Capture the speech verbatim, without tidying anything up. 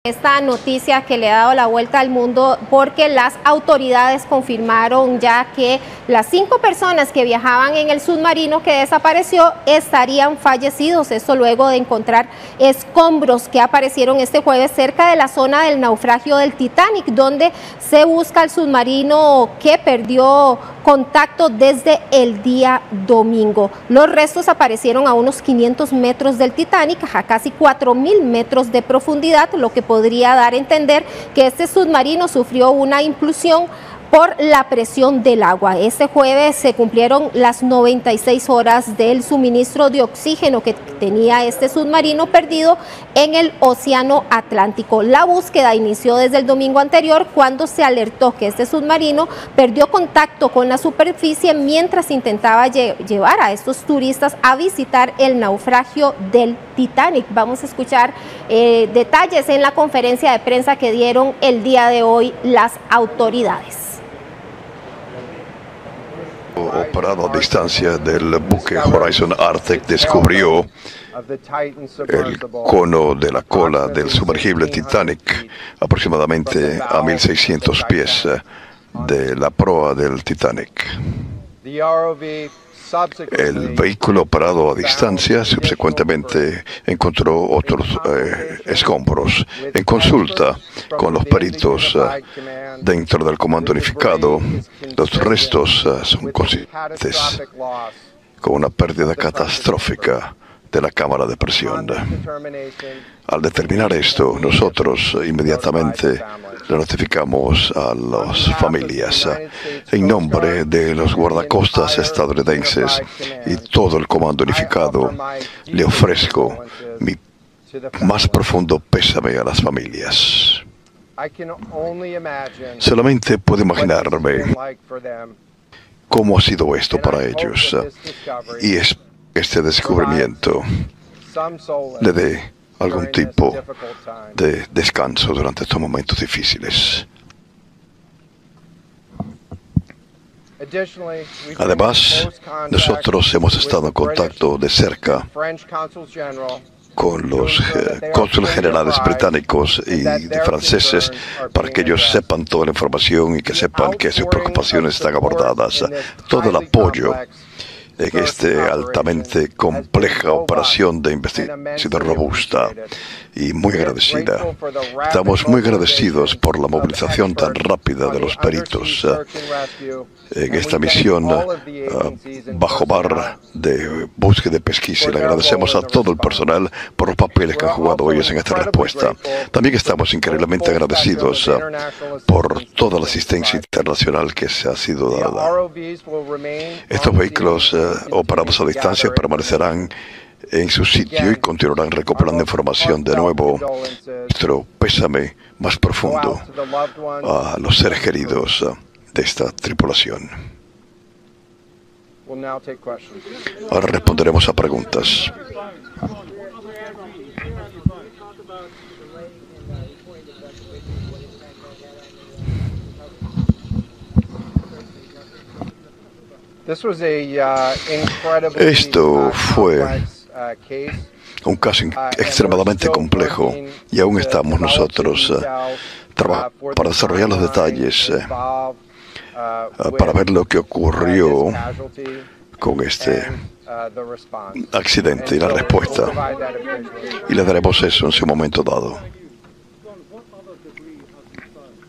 Esta noticia que le ha dado la vuelta al mundo porque las autoridades confirmaron ya que las cinco personas que viajaban en el submarino que desapareció estarían fallecidos. Esto luego de encontrar escombros que aparecieron este jueves cerca de la zona del naufragio del Titanic, donde se busca el submarino que perdió contacto desde el día domingo. Los restos aparecieron a unos quinientos metros del Titanic, a casi cuatro mil metros de profundidad, lo que podría dar a entender que este submarino sufrió una implosión por la presión del agua. Este jueves se cumplieron las noventa y seis horas del suministro de oxígeno que tenía este submarino perdido en el Océano Atlántico. La búsqueda inició desde el domingo anterior, cuando se alertó que este submarino perdió contacto con la superficie mientras intentaba lle llevar a estos turistas a visitar el naufragio del Titanic. Vamos a escuchar eh, detalles en la conferencia de prensa que dieron el día de hoy las autoridades. Operado a distancia del buque Horizon Arctic descubrió el cono de la cola del sumergible Titanic, aproximadamente a mil seiscientos pies de la proa del Titanic. El vehículo operado a distancia subsecuentemente encontró otros eh, escombros. En consulta con los peritos uh, dentro del Comando Unificado, los restos uh, son consistentes con una pérdida catastrófica de la cámara de presión. Al determinar esto, nosotros inmediatamente le notificamos a las familias. En nombre de los guardacostas estadounidenses y todo el Comando Unificado, le ofrezco mi más profundo pésame a las familias. Solamente puedo imaginarme cómo ha sido esto para ellos, y es este descubrimiento le dé algún tipo de descanso durante estos momentos difíciles. Además, nosotros hemos estado en contacto de cerca con los eh, cónsules generales británicos y de franceses para que ellos sepan toda la información y que sepan que sus preocupaciones están abordadas. Todo el apoyo en esta altamente compleja operación de investigación robusta y muy agradecida. Estamos muy agradecidos por la movilización tan rápida de los peritos uh, en esta misión uh, bajo mar de búsqueda y pesquisa. Y le agradecemos a todo el personal por los papeles que han jugado ellos en esta respuesta. También estamos increíblemente agradecidos uh, por toda la asistencia internacional que se ha sido dada. Estos vehículos uh, operados a distancia permanecerán en su sitio y continuarán recuperando información. De nuevo, nuestro pésame más profundo a los seres queridos de esta tripulación. Ahora responderemos a preguntas. Esto fue un caso extremadamente complejo y aún estamos nosotros uh, trabajando para desarrollar los detalles, uh, uh, para ver lo que ocurrió con este accidente y la respuesta. Y le daremos eso en su momento dado.